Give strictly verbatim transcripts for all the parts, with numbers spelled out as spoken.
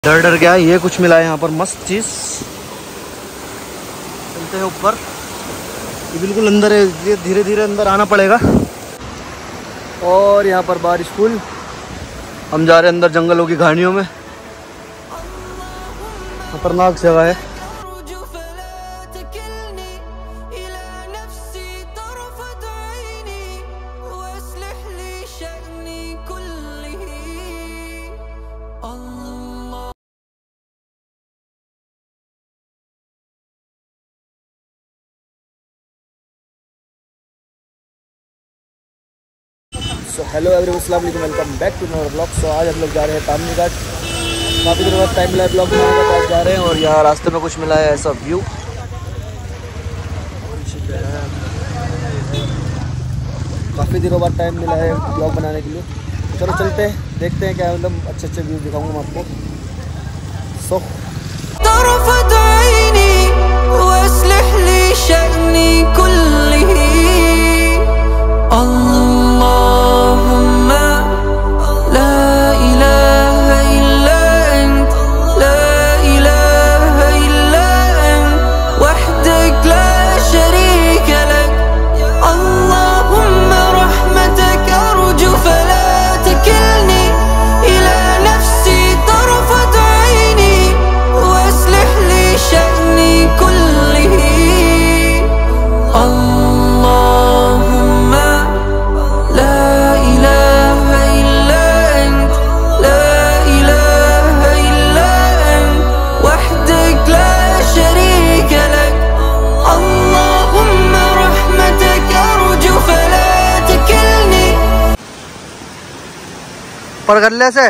डर डर गया। ये कुछ मिला है यहाँ पर मस्त चीज़। चलते हैं ऊपर, ये बिल्कुल अंदर है, ये धीरे धीरे अंदर आना पड़ेगा। और यहाँ पर बारिश फुल, हम जा रहे हैं अंदर जंगलों की घानियों में। खतरनाक जगह है। सो हेलो एवरीवन, अस्सलाम वालेकुम, welcome back to our blog. So आज हम लोग जा रहे हैं तामनी घाट। काफ़ी दिनों बाद टाइम मिला है ब्लॉग बनाने का, आज जा रहे हैं। और यहाँ रास्ते में कुछ मिला है ऐसा व्यू, काफ़ी दिनों बाद टाइम मिला है ब्लॉग बनाने के लिए। चलो चलते हैं, देखते हैं क्या मतलब अच्छे अच्छे व्यू दिखाऊंगा मैं आपको। सो पर गले से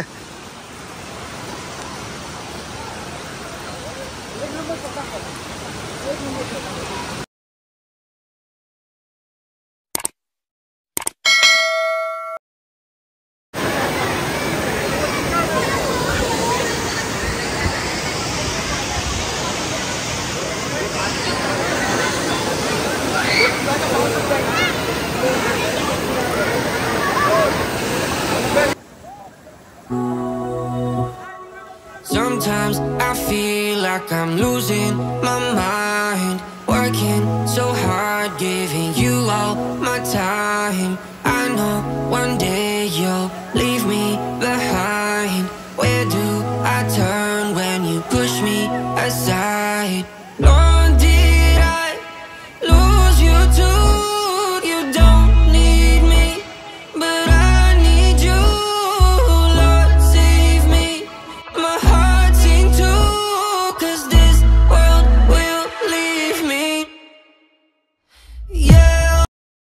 Sometimes I feel like I'm losing my mind, working so hard, giving you all my time. I know one day you'll leave me behind. Where do I turn when you push me aside? Lord, did I lose you too? You don't need me, but I need you. Lord, save me. My heart sing too, 'cause this world will leave me. Yeah.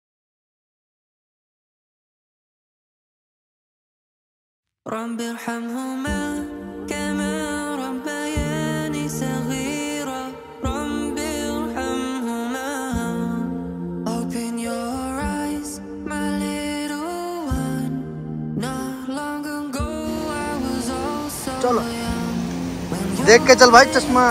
رب ارحمهما كما ربياني صغيرا. رب ارحمهما. Open your eyes, my little one. Not long ago I was also चलो young. When you देख के चल भाई चश्मा।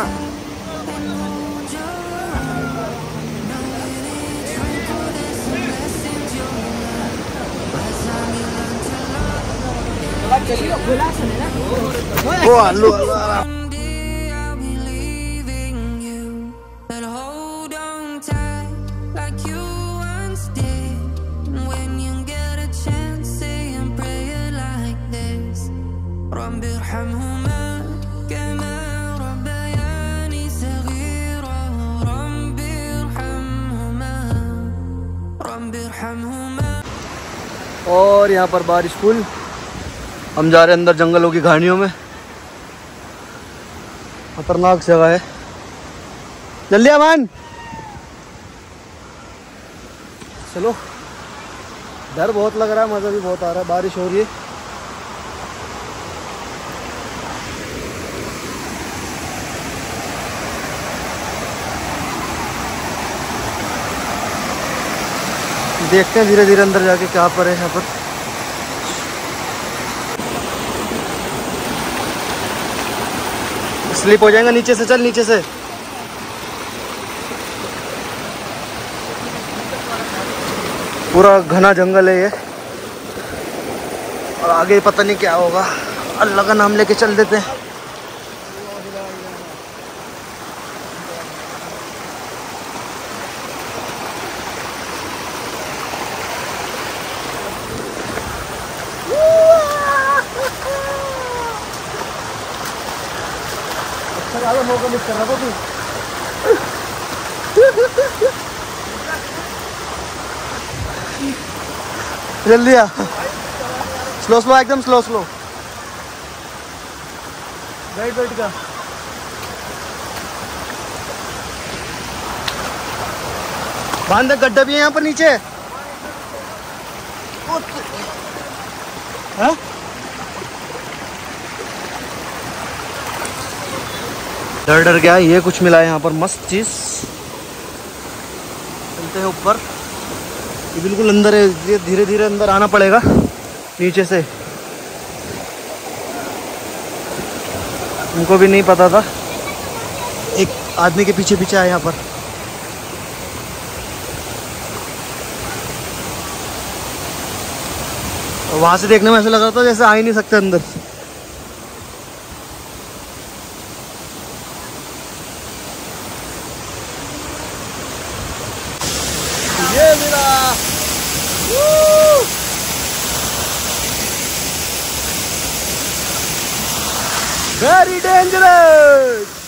वो आलू आलू one day I'll be leaving you, but hold on tight like you once did. And when you get a chance, say a prayer like this. رب ارحمهما كما ربياني صغيرا. رب ارحمهما. رب ارحمهما. और यहाँ पर बारिश फुल, हम जा रहे हैं अंदर जंगलों की घानियों में। खतरनाक जगह है। जल्दी अमान, चलो। डर बहुत लग रहा है, मज़ा भी बहुत आ रहा है। बारिश हो रही है। देखते हैं धीरे धीरे अंदर जाके क्या पर है यहाँ पर। स्लिप हो जाएगा नीचे से, चल नीचे से। पूरा घना जंगल है ये, और आगे पता नहीं क्या होगा। अल्लाह का नाम लेके चल देते हैं। मौका मिस कर रहा था तू। जल्दी आ, स्लो स्लो एकदम स्लो स्लो। बैठ बैठ का बांध, गड्ढा भी है यहाँ पर नीचे। हाँ? डर डर गया, ये कुछ मिला है यहाँ पर मस्त चीज। चलते हैं ऊपर, ये बिल्कुल अंदर है, धीरे धीरे अंदर आना पड़ेगा नीचे से। उनको भी नहीं पता था, एक आदमी के पीछे पीछे आया यहाँ पर। वहां से देखने में ऐसा लग रहा था जैसे आ ही नहीं सकते अंदर। ये मिला, वेरी डेंजरस।